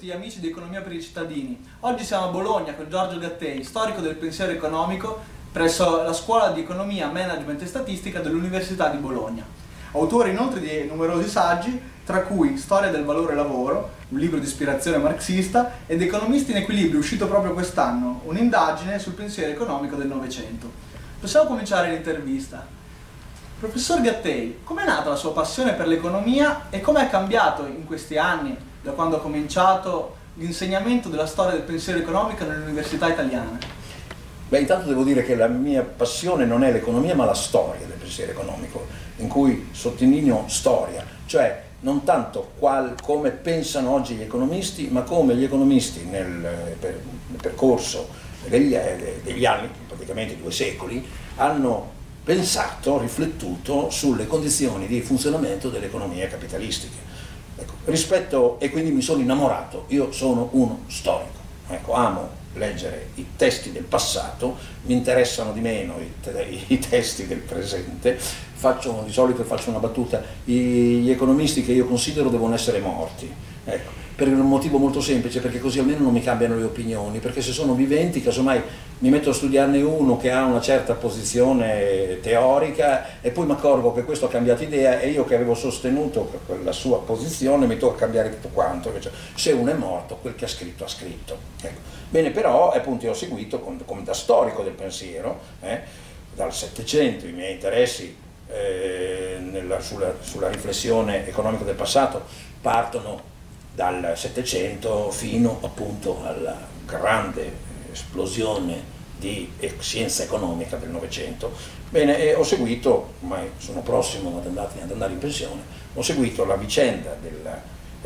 gli amici di Economia per i cittadini. Oggi siamo a Bologna con Giorgio Gattei, storico del pensiero economico presso la Scuola di Economia, Management e Statistica dell'Università di Bologna. Autore inoltre di numerosi saggi, tra cui Storia del valore lavoro, un libro di ispirazione marxista, ed Economisti in equilibrio, uscito proprio quest'anno, un'indagine sul pensiero economico del Novecento. Possiamo cominciare l'intervista. Professor Gattei, com'è nata la sua passione per l'economia e come è cambiato in questi anni, da quando ha cominciato l'insegnamento della storia del pensiero economico nelle università italiane? Beh, intanto devo dire che la mia passione non è l'economia ma la storia del pensiero economico, in cui sottolineo storia, cioè non tanto come pensano oggi gli economisti, ma come gli economisti nel percorso degli anni, praticamente 2 secoli, hanno pensato, riflettuto sulle condizioni di funzionamento delle economie capitalistiche. Ecco, e quindi mi sono innamorato, io sono uno storico, ecco, amo leggere i testi del passato, mi interessano di meno i testi del presente, di solito faccio una battuta, gli economisti che io considero devono essere morti, ecco, per un motivo molto semplice, perché così almeno non mi cambiano le opinioni, perché se sono viventi casomai mi metto a studiarne uno che ha una certa posizione teorica e poi mi accorgo che questo ha cambiato idea e io che avevo sostenuto la sua posizione mi tocca cambiare tutto quanto. Invece, se uno è morto, quel che ha scritto ha scritto. Ecco. Bene, però appunto io ho seguito come da storico del pensiero, dal Settecento, i miei interessi sulla riflessione economica del passato partono dal Settecento fino appunto alla grande esplosione di scienza economica del Novecento. Bene, e ho seguito, ormai sono prossimo ad andare in pensione, ho seguito la vicenda della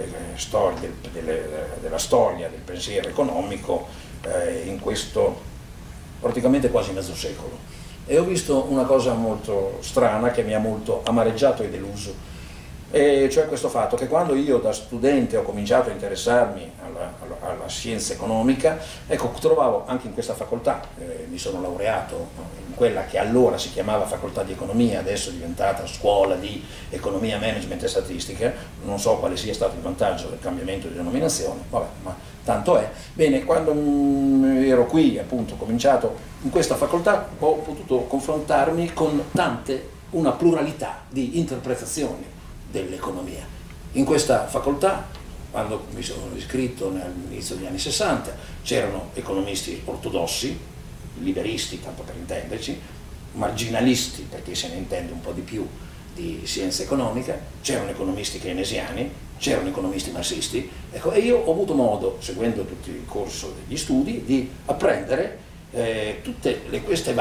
storia del pensiero economico in questo praticamente quasi mezzo secolo. E ho visto una cosa molto strana che mi ha molto amareggiato e deluso. E cioè questo fatto che quando io da studente ho cominciato a interessarmi alla scienza economica, ecco, trovavo anche in questa facoltà, mi sono laureato in quella che allora si chiamava facoltà di economia, adesso è diventata scuola di economia, management e statistica, non so quale sia stato il vantaggio del cambiamento di denominazione, vabbè, ma tanto è. Bene, quando ero qui, appunto, ho cominciato in questa facoltà, ho potuto confrontarmi con una pluralità di interpretazioni dell'economia. In questa facoltà, quando mi sono iscritto all'inizio degli anni 60, c'erano economisti ortodossi, liberisti, tanto per intenderci, marginalisti, perché se ne intende un po' di più di scienza economica, c'erano economisti keynesiani, c'erano economisti marxisti, ecco, e io ho avuto modo, seguendo tutto il corso degli studi, di apprendere tutte queste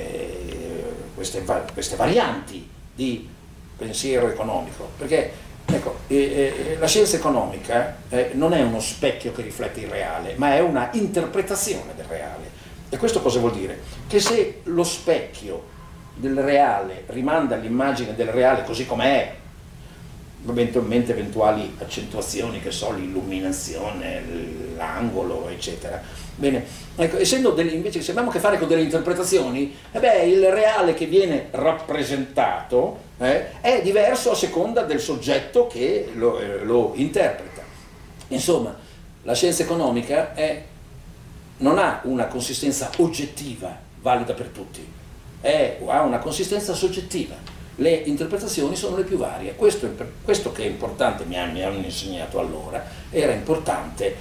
varianti di pensiero economico, perché ecco, la scienza economica non è uno specchio che riflette il reale, ma è una interpretazione del reale. E questo cosa vuol dire? Che se lo specchio del reale rimanda all'immagine del reale così com'è, eventualmente eventuali accentuazioni, che so, l'illuminazione, l'angolo, eccetera. Bene, ecco, invece se abbiamo a che fare con delle interpretazioni, il reale che viene rappresentato è diverso a seconda del soggetto che lo interpreta. Insomma, la scienza economica non ha una consistenza oggettiva valida per tutti, ha una consistenza soggettiva. Le interpretazioni sono le più varie. Questo che è importante, mi hanno insegnato allora, era importante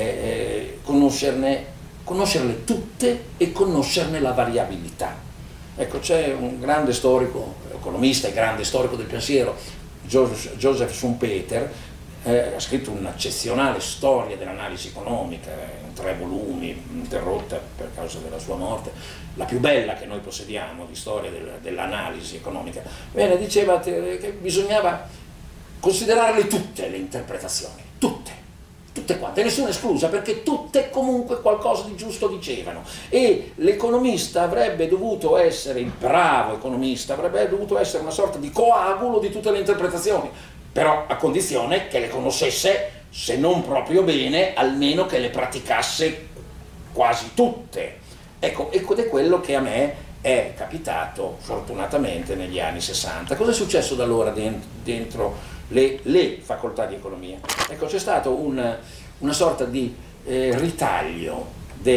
conoscerle tutte e conoscerne la variabilità. Ecco, c'è un grande storico, economista e grande storico del pensiero, Joseph Schumpeter, ha scritto un'eccezionale storia dell'analisi economica, in 3 volumi, interrotta per causa della sua morte, la più bella che noi possediamo di storia dell'analisi economica. Bene, diceva che bisognava considerarle tutte le interpretazioni, tutte quante, nessuna esclusa, perché tutte comunque qualcosa di giusto dicevano, e l'economista avrebbe dovuto essere, il bravo economista avrebbe dovuto essere una sorta di coagulo di tutte le interpretazioni, però a condizione che le conoscesse, se non proprio bene, almeno che le praticasse quasi tutte. Ecco, ed è quello che a me è capitato fortunatamente negli anni 60. Cosa è successo da allora dentro le facoltà di economia? Ecco, c'è stato un una sorta di ritaglio,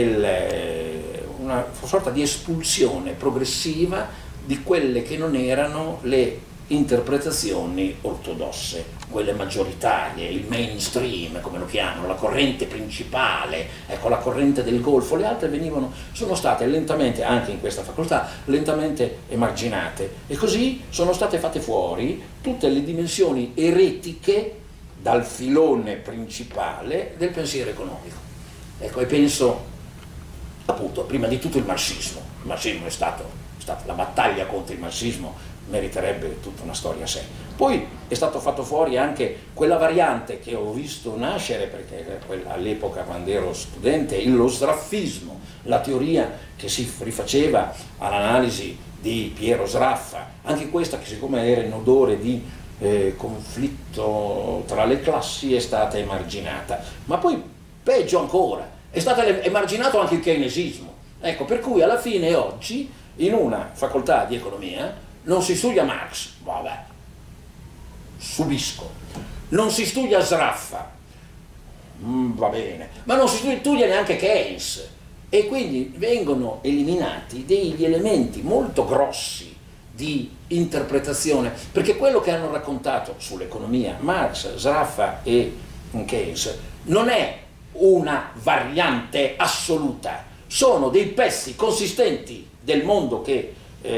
una sorta di espulsione progressiva di quelle che non erano le interpretazioni ortodosse, quelle maggioritarie, il mainstream come lo chiamano, la corrente principale, ecco, la corrente del Golfo. Le altre sono state lentamente, anche in questa facoltà, lentamente emarginate, e così sono state fatte fuori tutte le dimensioni eretiche dal filone principale del pensiero economico. Ecco, e penso appunto prima di tutto il marxismo. Il marxismo è stata la battaglia contro il marxismo, meriterebbe tutta una storia a sé. Poi è stato fatto fuori anche quella variante che ho visto nascere, perché all'epoca quando ero studente, lo sraffismo, la teoria che si rifaceva all'analisi di Piero Sraffa, anche questa che siccome era in odore di conflitto tra le classi è stata emarginata. Ma poi peggio ancora, è stato emarginato anche il keynesismo. Ecco, per cui alla fine oggi in una facoltà di economia non si studia Marx, vabbè, subisco, non si studia Sraffa, va bene, ma non si studia neanche Keynes, e quindi vengono eliminati degli elementi molto grossi di interpretazione, perché quello che hanno raccontato sull'economia Marx, Sraffa e Keynes non è una variante assoluta, sono dei pezzi consistenti del mondo che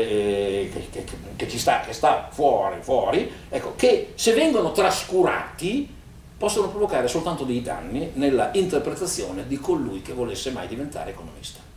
sta fuori, ecco, che se vengono trascurati possono provocare soltanto dei danni nella interpretazione di colui che volesse mai diventare economista.